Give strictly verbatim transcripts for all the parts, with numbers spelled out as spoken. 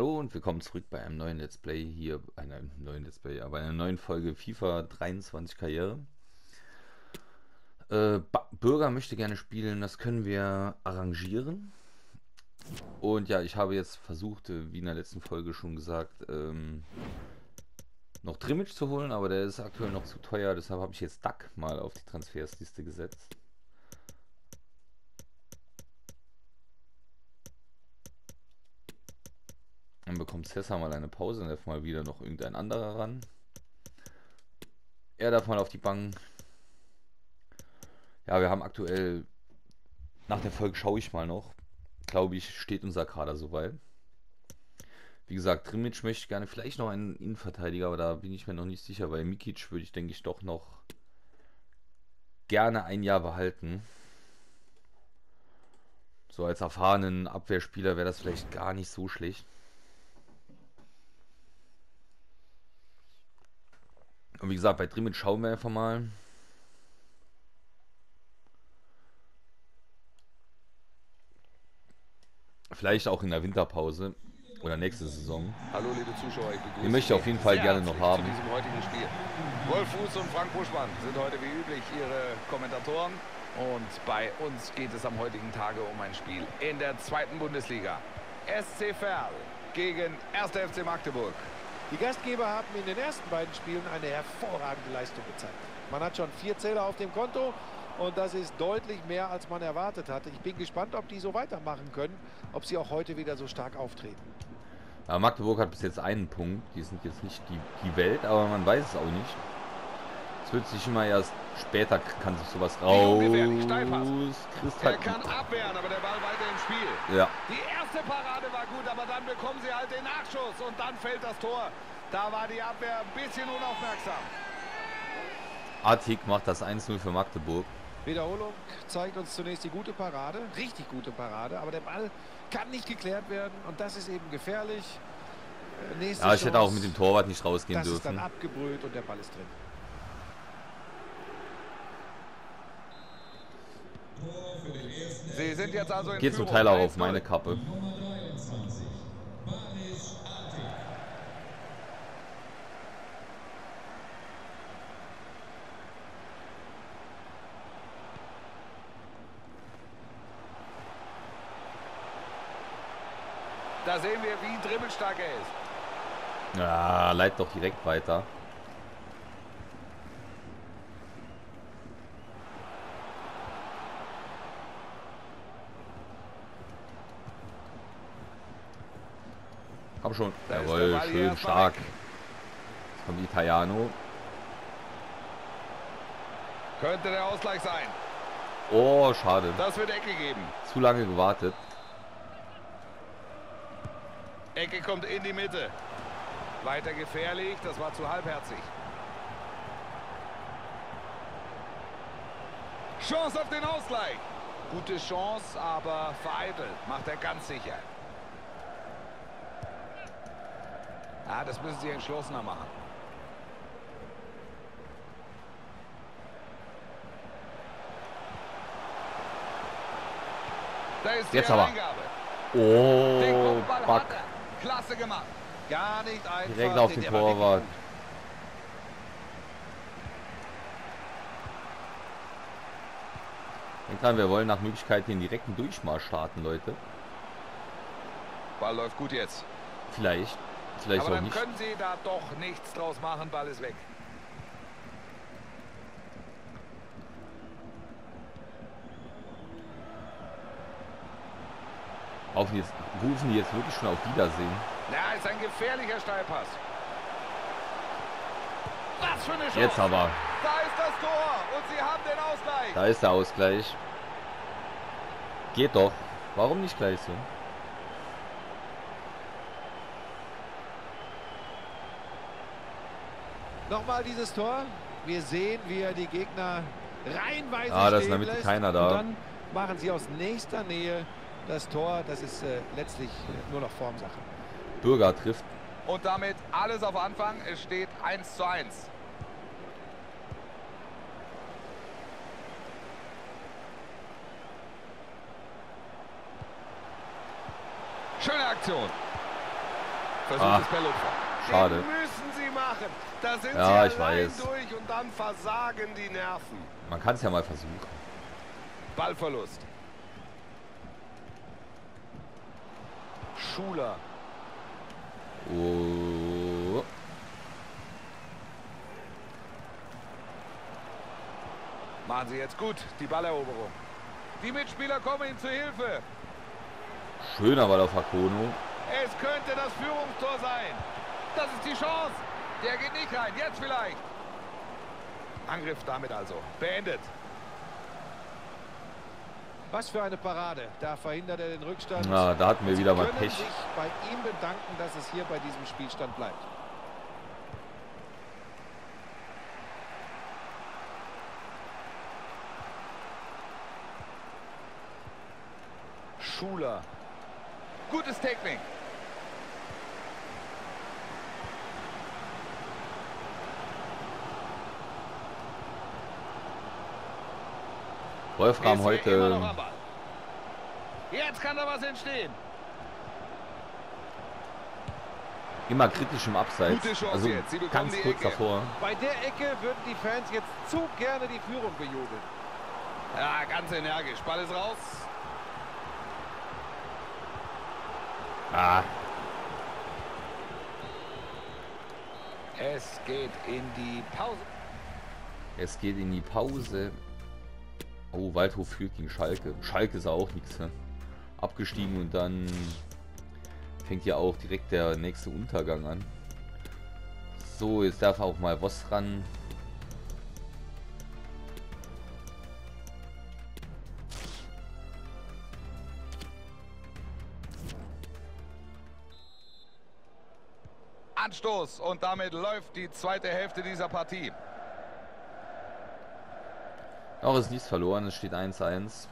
Hallo und willkommen zurück bei einem neuen Let's Play hier, einer neuen Let's Play, aber einer neuen Folge FIFA dreiundzwanzig Karriere. Äh, Bürger möchte gerne spielen, das können wir arrangieren. Und ja, ich habe jetzt versucht, wie in der letzten Folge schon gesagt, ähm, noch Trimmage zu holen, aber der ist aktuell noch zu teuer, deshalb habe ich jetzt Duck mal auf die Transfersliste gesetzt. Dann bekommt Cesar mal eine Pause, dann darf mal wieder noch irgendein anderer ran. Er darf mal auf die Bank. Ja, wir haben aktuell, nach der Folge schaue ich mal noch, glaube ich, steht unser Kader soweit. Wie gesagt, Trimmage möchte ich gerne, vielleicht noch einen Innenverteidiger, aber da bin ich mir noch nicht sicher, weil Mikic würde ich, denke ich, doch noch gerne ein Jahr behalten. So als erfahrenen Abwehrspieler wäre das vielleicht gar nicht so schlecht. Und wie gesagt, bei Trimmage schauen wir einfach mal. Vielleicht auch in der Winterpause oder nächste Saison. Hallo liebe Zuschauer, ich begrüße Den möchte ich auf jeden Fall gerne noch haben. zu diesem heutigen Spiel. Wolf Fuß und Frank Buschmann sind heute wie üblich ihre Kommentatoren. Und bei uns geht es am heutigen Tage um ein Spiel in der zweiten Bundesliga. S C Verl gegen erster F C Magdeburg. Die Gastgeber haben in den ersten beiden Spielen eine hervorragende Leistung gezeigt. Man hat schon vier Zähler auf dem Konto und das ist deutlich mehr, als man erwartet hatte. Ich bin gespannt, ob die so weitermachen können, ob sie auch heute wieder so stark auftreten. Ja, Magdeburg hat bis jetzt einen Punkt. Die sind jetzt nicht die, die Welt, aber man weiß es auch nicht. Es wird sich immer erst später, kann sich sowas raus. Er kann abwehren, aber der Ball weiter im Spiel. Ja. Die erste Parade war gut, aber dann bekommen sie halt den Nachschuss und dann fällt das Tor. Da war die Abwehr ein bisschen unaufmerksam. Atik macht das eins null für Magdeburg. Wiederholung zeigt uns zunächst die gute Parade, richtig gute Parade, aber der Ball kann nicht geklärt werden und das ist eben gefährlich. Nächste ja, ich Chance, hätte auch mit dem Torwart nicht rausgehen das dürfen. Ist dann abgebrüht und der Ball ist drin. Sie sind jetzt also in Geht zum Führung. Teil auch auf meine Kappe. Da sehen wir, wie dribbelstark er ist. Ja, leitet doch direkt weiter. Komm schon. Da Jawohl, schön stark. Weg. Jetzt kommt Italiano. Könnte der Ausgleich sein. Oh, schade. Das wird Ecke geben. Zu lange gewartet. Ecke kommt in die Mitte. Weiter gefährlich, das war zu halbherzig. Chance auf den Ausgleich. Gute Chance, aber vereitelt. Macht er ganz sicher. Ja, das müssen sie entschlossener machen. Da ist die Jetzt aber. Eingabe. Oh, Back. Klasse gemacht. Gar nicht einfach. Direkt auf den Torwart. Denkt dran, wir wollen nach Möglichkeit den direkten Durchmarsch starten, Leute. Ball läuft gut jetzt. Vielleicht. Vielleicht Aber auch dann nicht. können sie da doch nichts draus machen. Ball ist weg. Auf jetzt, rufen die jetzt wirklich schon auf Wiedersehen. Ja, ist ein gefährlicher Steilpass. Was für eine Chance. Jetzt aber. Da ist das Tor und sie haben den Ausgleich. Da ist der Ausgleich. Geht doch. Warum nicht gleich so? Nochmal dieses Tor. Wir sehen, wie er die Gegner reihenweise Ah, das ist in stehen der Mitte lässt. keiner da. Und dann machen sie aus nächster Nähe das Tor. Das ist äh, letztlich äh, nur noch Formsache. Bürger trifft. Und damit alles auf Anfang. Es steht eins zu eins. Schöne Aktion. Versucht Ah, es per Lupfer. schade. Den müssen sie machen. Da sind Ja, sie ich allein weiß. durch und dann versagen die Nerven. Man kann es ja mal versuchen. Ballverlust. Schuler. Oh. Machen sie jetzt gut, die Balleroberung. Die Mitspieler kommen ihm zu Hilfe. Schöner Ball auf Hakono. Es könnte das Führungstor sein. Das ist die Chance. Der geht nicht rein. Jetzt vielleicht. Angriff damit also beendet. Was für eine Parade. Da verhindert er den Rückstand. Na, da hatten wir Sie wieder mal können Pech. sich bei ihm bedanken, dass es hier bei diesem Spielstand bleibt. Schuler. Gutes Technik. Wolfram Ist hier immer noch heute am Ball. Jetzt kann da was entstehen. immer kritisch im Abseits. Gute Chance Also jetzt. Sie bekommen ganz die kurz Ecke. davor. Bei der Ecke würden die Fans jetzt zu gerne die Führung bejubeln. Ja, ganz energisch. Ball ist raus. Ah, Es geht in die Pause. es geht in die Pause. Oh, Waldhof führt gegen Schalke. Schalke ist auch nichts. Ne? Abgestiegen und dann fängt ja auch direkt der nächste Untergang an. So, jetzt darf auch mal Voss ran. Anstoß und damit läuft die zweite Hälfte dieser Partie. Noch ist nichts verloren, es steht eins eins.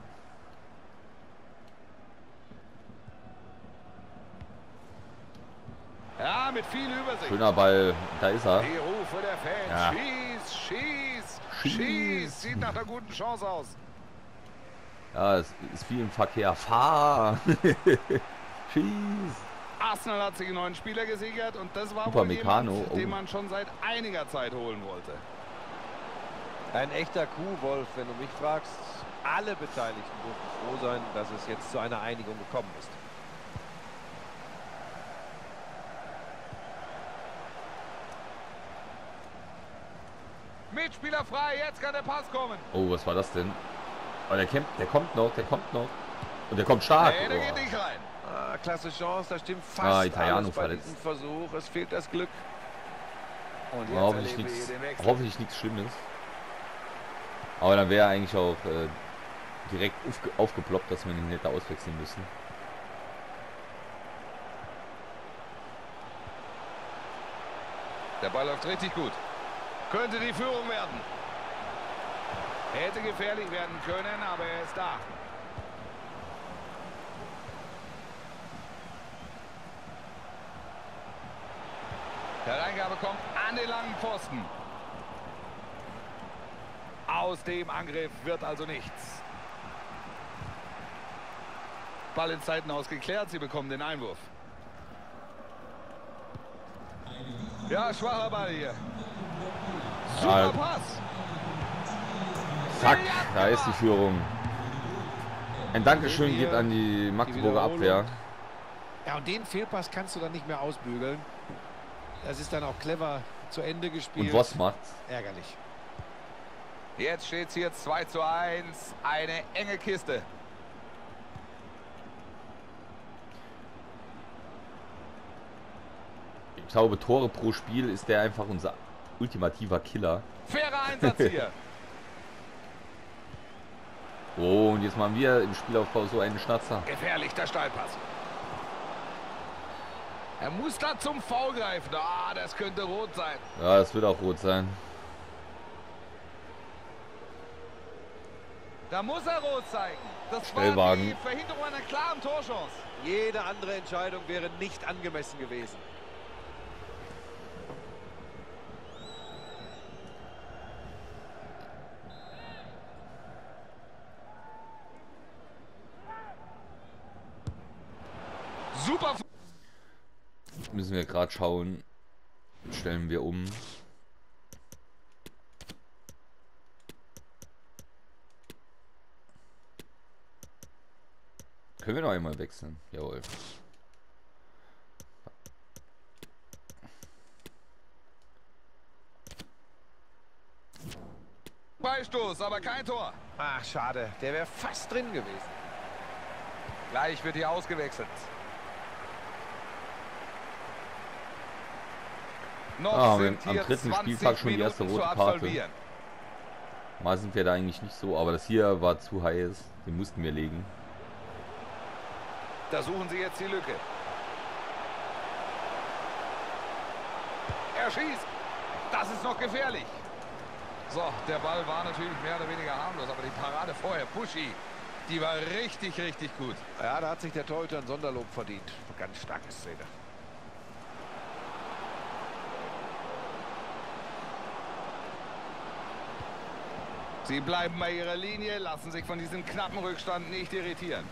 Ja, mit viel Übersicht. Schöner Ball, da ist er. Die Rufe der Fans. Ja. Schieß, schieß, Schieß. schieß. Sieht nach einer guten Chance aus. Ja, es ist viel im Verkehr. Fahr! Schieß! Arsenal hat sich einen neuen Spieler gesichert und das war Super wohl Meccano. jemand, Oh. den man schon seit einiger Zeit holen wollte. Ein echter Kuhwolf, wenn du mich fragst. Alle Beteiligten dürfen froh sein, dass es jetzt zu einer Einigung gekommen ist. Mitspieler frei, jetzt kann der Pass kommen. Oh, was war das denn? Oh, der, kämpft, der kommt noch, der kommt noch. Und der kommt stark. Nee, der Oh. geht nicht rein. Ah, klasse Chance, da stimmt fast Ah, Italiano alles bei verletzt. diesem Versuch. Es fehlt das Glück. Und Ja, hoffentlich erleben wir nichts, hier den Wechsel. hoffentlich nichts Schlimmes. Aber dann wäre eigentlich auch äh, direkt aufge aufgeploppt, dass wir ihn hätte auswechseln müssen. Der Ball läuft richtig gut. Könnte die Führung werden. Hätte gefährlich werden können, aber er ist da. Der Reingabe kommt an den langen Pfosten. Aus dem Angriff wird also nichts. Ball ins Seitenhaus geklärt. Sie bekommen den Einwurf. Ja, schwacher Ball hier. Super Ja. Pass. Zack, da ist die Führung. Ein Dankeschön geht an die Magdeburger Abwehr. Ja, und den Fehlpass kannst du dann nicht mehr ausbügeln. Das ist dann auch clever zu Ende gespielt. Und was macht's? Ärgerlich. Jetzt steht es hier zwei zu eins. Eine enge Kiste. Ich glaube, Tore pro Spiel ist der einfach unser ultimativer Killer. Fairer Einsatz hier. Oh, und jetzt machen wir im Spielaufbau so einen Schnatzer. Gefährlich, der Steilpass. Er muss da zum Foul greifen. Ah, das könnte rot sein. Ja, das wird auch rot sein. Da muss er rot zeigen. Das Stellwagen. war die Verhinderung einer klaren Torchance. Jede andere Entscheidung wäre nicht angemessen gewesen. Super. Müssen wir gerade schauen. Stellen wir um. Können wir noch einmal wechseln? Jawohl. Freistoß, aber kein Tor. Ach, schade. Der wäre fast drin gewesen. Gleich wird hier ausgewechselt. Noch Ah, sind am hier dritten zwanzig Spieltag schon die erste Minuten zu rote Karte. absolvieren. Mal sind wir da eigentlich nicht so, aber das hier war zu heiß. Den mussten wir legen. Da suchen sie jetzt die Lücke. Er schießt. Das ist noch gefährlich. So, der Ball war natürlich mehr oder weniger harmlos, aber die Parade vorher, Puschi, die war richtig, richtig gut. Ja, da hat sich der Torhüter ein Sonderlob verdient. Ganz starke Szene. Sie bleiben bei ihrer Linie, lassen sich von diesem knappen Rückstand nicht irritieren.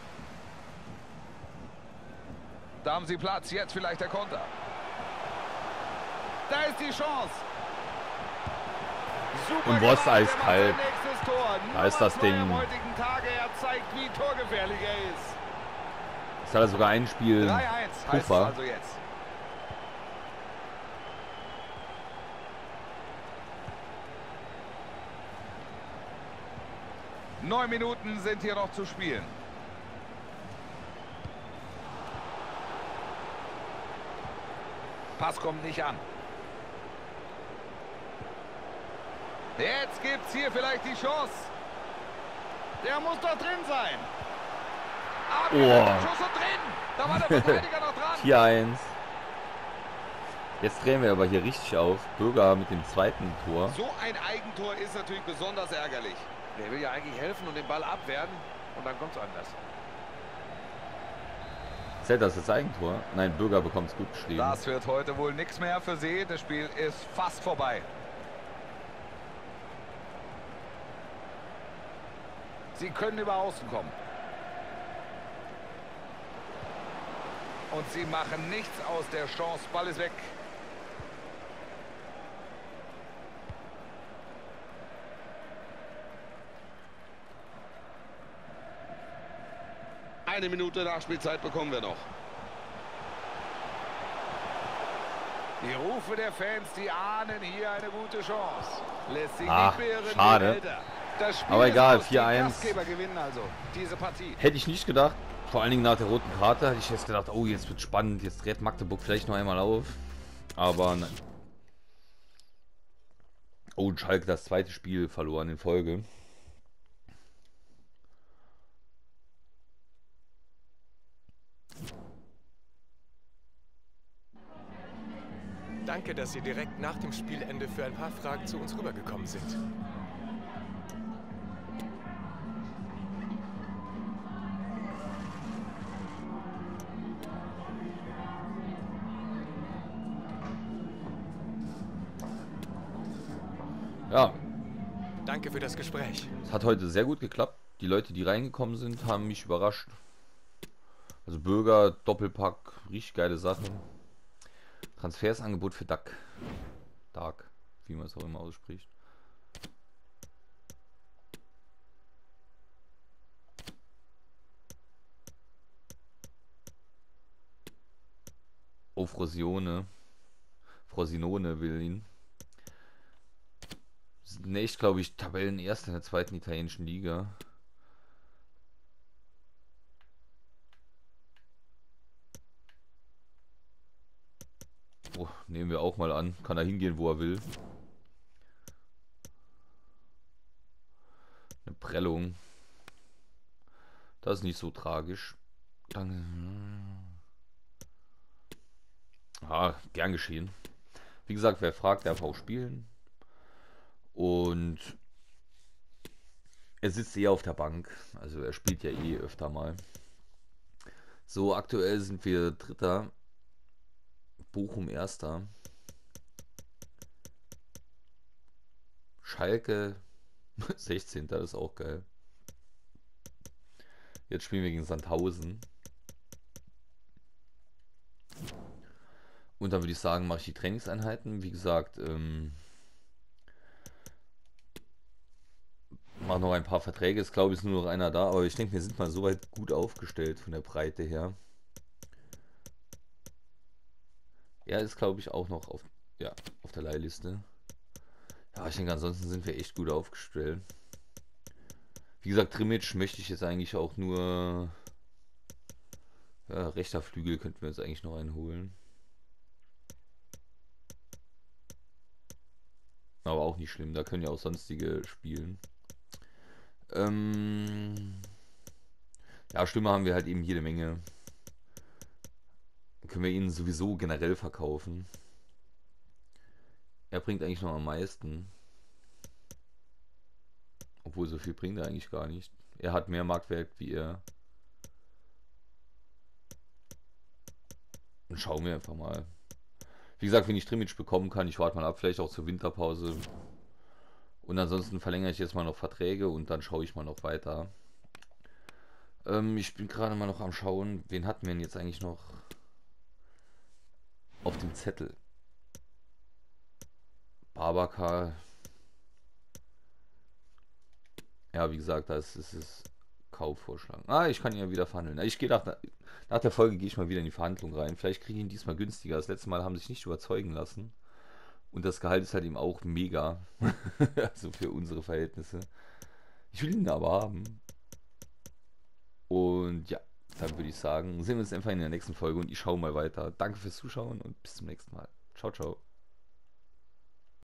Da haben sie Platz, jetzt vielleicht der Konter. Da ist die Chance. Super Und Wost gemacht, eiskalt. der macht sein nächstes Tor. Da ist das Nummer zwei Ding. am heutigen Tage, er zeigt, wie torgefährlich er ist. Jetzt hat er sogar ein Spiel drei eins heißt es Puffer. also jetzt. Neun Minuten sind hier noch zu spielen. Pass kommt nicht an. Jetzt gibt's hier vielleicht die Chance. Der muss doch drin sein. Aber Oh. Schuss und drin. Da war der Verteidiger noch dran. vier eins. Jetzt drehen wir aber hier richtig auf. Bürger mit dem zweiten Tor. So ein Eigentor ist natürlich besonders ärgerlich. Der will ja eigentlich helfen und den Ball abwehren. Und dann kommt es anders. Zählt das das Eigentor? Nein, Bürger bekommt es gut geschrieben. Das wird heute wohl nichts mehr für sie. Das Spiel ist fast vorbei. Sie können über Außen kommen. Und sie machen nichts aus der Chance. Ball ist weg. Eine Minute Nachspielzeit bekommen wir noch. Die Rufe der Fans, die ahnen hier eine gute Chance. Lässt sich Ach, nicht beirren, schade. den Elter. Das Spiel Aber ist egal, aus, die vier eins. Gastgeber gewinnen also diese Partie. Hätte ich nicht gedacht. Vor allen Dingen nach der roten Karte hätte ich jetzt gedacht, oh, jetzt wird spannend. Jetzt dreht Magdeburg vielleicht noch einmal auf. Aber nein. Oh, und Schalke das zweite Spiel verloren in Folge. Danke, dass Sie direkt nach dem Spielende für ein paar Fragen zu uns rübergekommen sind. Ja, Danke für das Gespräch. es hat heute sehr gut geklappt. Die Leute, die reingekommen sind, haben mich überrascht. Also Bürger, Doppelpack, richtig geile Sache. Transfersangebot für D A C. Dark, wie man es auch immer ausspricht. Oh, Frosione. Frosinone will ihn. Sind echt, glaube ich, Tabellenerster in der zweiten italienischen Liga. Oh, nehmen wir auch mal an. Kann er hingehen, wo er will. Eine Prellung. Das ist nicht so tragisch. Dann. Ah, gern geschehen. Wie gesagt, wer fragt, darf auch spielen. Und er sitzt eher auf der Bank. Also er spielt ja eh öfter mal. So, aktuell sind wir Dritter. Bochum Erster. Schalke sechzehnter. Das ist auch geil. Jetzt spielen wir gegen Sandhausen. Und dann würde ich sagen, mache ich die Trainingseinheiten. Wie gesagt, ähm, mache noch ein paar Verträge. Es glaube ich ist nur noch einer da, aber ich denke, wir sind mal soweit gut aufgestellt von der Breite her. Er ist, glaube ich, auch noch auf, ja, auf der Leihliste. Ja, ich denke, ansonsten sind wir echt gut aufgestellt. Wie gesagt, Trimic möchte ich jetzt eigentlich auch nur... Ja, rechter Flügel könnten wir jetzt eigentlich noch einen holen. Aber auch nicht schlimm, da können ja auch sonstige spielen. Ähm ja, Stürmer haben wir halt eben jede Menge. Dann können wir ihn sowieso generell verkaufen. Er bringt eigentlich noch am meisten. Obwohl, so viel bringt er eigentlich gar nicht. Er hat mehr Marktwert wie er. Dann schauen wir einfach mal. Wie gesagt, wenn ich Trimic bekommen kann, ich warte mal ab, vielleicht auch zur Winterpause. Und ansonsten verlängere ich jetzt mal noch Verträge und dann schaue ich mal noch weiter. Ähm, ich bin gerade mal noch am Schauen, wen hatten wir denn jetzt eigentlich noch auf dem Zettel? Babacar. Ja, wie gesagt, da ist es Kaufvorschlag. Ah, ich kann ihn ja wieder verhandeln. Ich gehe nach, nach der Folge gehe ich mal wieder in die Verhandlung rein. Vielleicht kriege ich ihn diesmal günstiger. Das letzte Mal haben sie sich nicht überzeugen lassen. Und das Gehalt ist halt eben auch mega. Also für unsere Verhältnisse. Ich will ihn aber haben. Und ja, dann würde ich sagen, sehen wir uns einfach in der nächsten Folge und ich schaue mal weiter. Danke fürs Zuschauen und bis zum nächsten Mal. Ciao, ciao.